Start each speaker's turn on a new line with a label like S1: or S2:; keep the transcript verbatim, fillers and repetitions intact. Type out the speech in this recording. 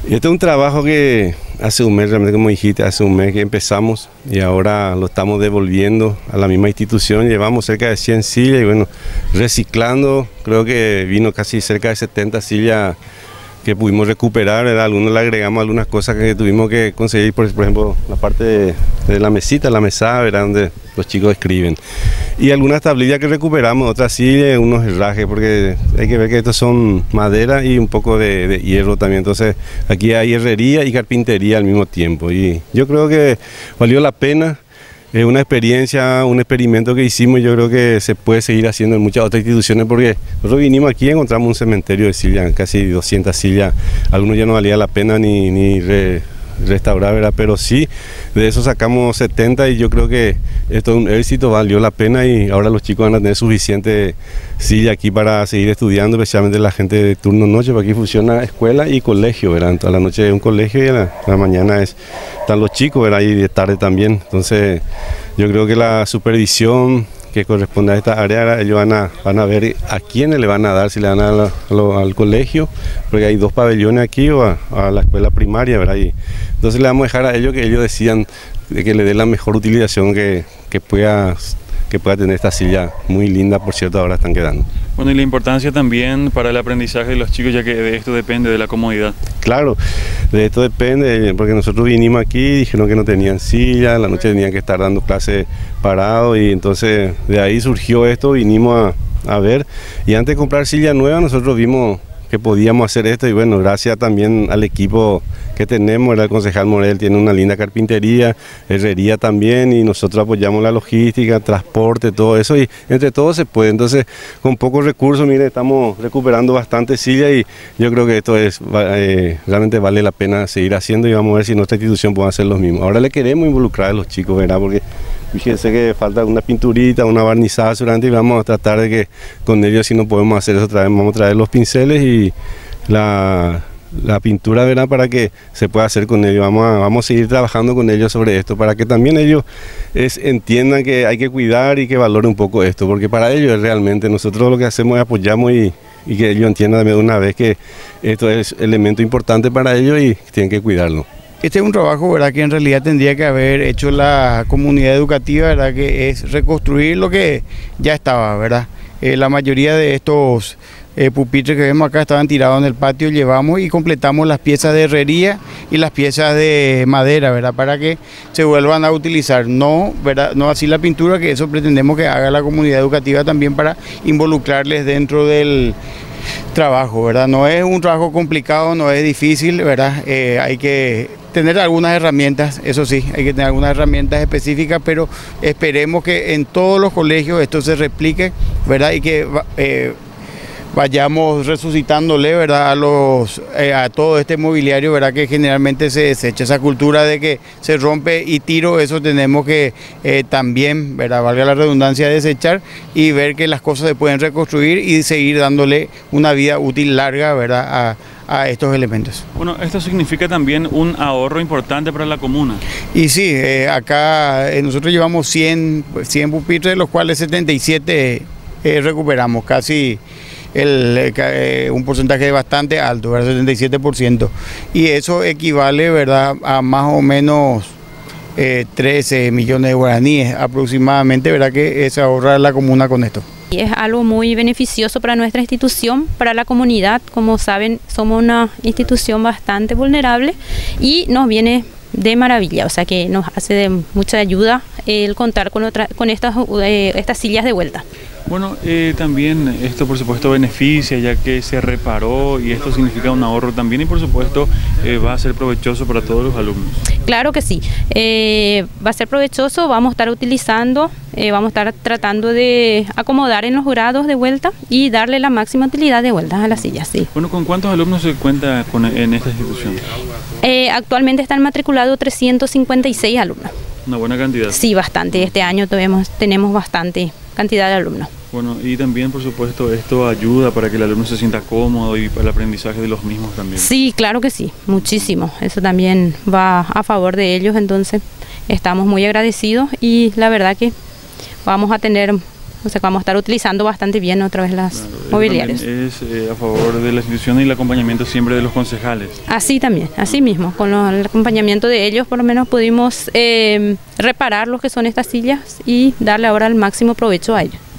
S1: Este es un trabajo que hace un mes, realmente como dijiste, hace un mes que empezamos y ahora lo estamos devolviendo a la misma institución. Llevamos cerca de cien sillas y bueno, reciclando, creo que vino casi cerca de setenta sillas que pudimos recuperar, ¿verdad? Algunos le agregamos algunas cosas que tuvimos que conseguir, por, por ejemplo, la parte de, de la mesita, la mesada, ¿verdad? Donde los chicos escriben. Y algunas tablillas que recuperamos, otras sillas, unos herrajes, porque hay que ver que estos son madera y un poco de, de hierro también. Entonces, aquí hay herrería y carpintería al mismo tiempo. Y yo creo que valió la pena. Es una experiencia, un experimento que hicimos, yo creo que se puede seguir haciendo en muchas otras instituciones porque nosotros vinimos aquí y encontramos un cementerio de sillas, casi doscientas sillas, algunos ya no valía la pena ni, ni re, restaurar, ¿verdad? Pero sí, de eso sacamos setenta y yo creo que esto es un éxito, valió la pena y ahora los chicos van a tener suficiente silla aquí para seguir estudiando, especialmente la gente de turno noche, porque aquí funciona escuela y colegio, ¿verdad? A la noche es un colegio y a la, a la mañana es, están los chicos, ¿verdad? Y de tarde también. Entonces yo creo que la supervisión que corresponde a esta área, ellos van a, van a ver a quiénes le van a dar, si le van a dar a lo, al colegio, porque hay dos pabellones aquí, o a, a la escuela primaria, ¿verdad? Y entonces le vamos a dejar a ellos que ellos decidan de que le dé la mejor utilización que, que, pueda, que pueda tener esta silla muy linda, por cierto, ahora están quedando.
S2: Bueno, y la importancia también para el aprendizaje de los chicos, ya que de esto depende de la comodidad.
S1: Claro, de esto depende, porque nosotros vinimos aquí y dijeron que no tenían silla, la noche tenían que estar dando clases parados y entonces de ahí surgió esto, vinimos a, a ver y antes de comprar silla nueva nosotros vimos que podíamos hacer esto y bueno, gracias también al equipo que tenemos, el concejal Morel tiene una linda carpintería, herrería también y nosotros apoyamos la logística, transporte, todo eso y entre todos se puede, entonces con pocos recursos, mire, estamos recuperando bastante sillas y yo creo que esto es eh, realmente vale la pena seguir haciendo y vamos a ver si nuestra institución puede hacer lo mismo. Ahora le queremos involucrar a los chicos, ¿verdad? Porque fíjense que falta una pinturita, una barnizada seguramente y vamos a tratar de que con ellos si no podemos hacer eso otra vez, vamos a traer los pinceles y la... la pintura, ¿verdad? Para que se pueda hacer con ellos. Vamos a, vamos a seguir trabajando con ellos sobre esto, para que también ellos es, entiendan que hay que cuidar y que valoren un poco esto, porque para ellos es realmente, nosotros lo que hacemos es apoyamos y, y que ellos entiendan de una vez que esto es elemento importante para ellos y tienen que cuidarlo.
S3: Este es un trabajo, ¿verdad?, que en realidad tendría que haber hecho la comunidad educativa, ¿verdad?, que es reconstruir lo que ya estaba, ¿verdad? Eh, la mayoría de estos Eh, pupitres que vemos acá estaban tirados en el patio, llevamos y completamos las piezas de herrería y las piezas de madera, ¿verdad? Para que se vuelvan a utilizar, no, ¿verdad? No así la pintura, que eso pretendemos que haga la comunidad educativa también para involucrarles dentro del trabajo, ¿verdad? No es un trabajo complicado, no es difícil, ¿verdad? Eh, hay que tener algunas herramientas, eso sí, hay que tener algunas herramientas específicas, pero esperemos que en todos los colegios esto se replique, ¿verdad? Y que eh, vayamos resucitándole, ¿verdad?, a, los, eh, a todo este mobiliario, ¿verdad?, que generalmente se desecha. Esa cultura de que se rompe y tiro, eso tenemos que eh, también, ¿verdad?, valga la redundancia, desechar y ver que las cosas se pueden reconstruir y seguir dándole una vida útil larga, ¿verdad?, a, a estos elementos.
S2: Bueno, esto significa también un ahorro importante para la comuna.
S3: Y sí, eh, acá eh, nosotros llevamos cien, cien pupitres, de los cuales setenta y siete eh, recuperamos, casi El, eh, un porcentaje bastante alto, ¿verdad? setenta y siete por ciento, y eso equivale, ¿verdad?, a más o menos eh, trece millones de guaraníes aproximadamente, ¿verdad?, que se ahorra la comuna con esto.
S4: Es algo muy beneficioso para nuestra institución, para la comunidad. Como saben, somos una institución bastante vulnerable y nos viene de maravilla, o sea que nos hace de mucha ayuda el contar con, otra, con estas, eh, estas sillas de vuelta.
S2: Bueno, eh, también esto por supuesto beneficia, ya que se reparó y esto significa un ahorro también y por supuesto eh, va a ser provechoso para todos los alumnos.
S4: Claro que sí, eh, va a ser provechoso, vamos a estar utilizando, eh, vamos a estar tratando de acomodar en los grados de vuelta y darle la máxima utilidad de vuelta a las sillas, sí.
S2: Bueno, ¿con cuántos alumnos se cuenta con, en esta institución?
S4: Eh, actualmente están matriculados trescientos cincuenta y seis alumnos.
S2: Una buena cantidad.
S4: Sí, bastante, este año tenemos, tenemos bastante cantidad de alumnos.
S2: Bueno, y también por supuesto esto ayuda para que el alumno se sienta cómodo y para el aprendizaje de los mismos también.
S4: Sí, claro que sí, muchísimo. Eso también va a favor de ellos, entonces estamos muy agradecidos y la verdad que vamos a tener O sea que vamos a estar utilizando bastante bien otra vez las
S2: Claro,
S4: mobiliarias.
S2: Es eh, a favor de la institución y el acompañamiento siempre de los concejales.
S4: Así también, así mismo, con lo- el acompañamiento de ellos por lo menos pudimos eh, reparar lo que son estas sillas y darle ahora el máximo provecho a ellos.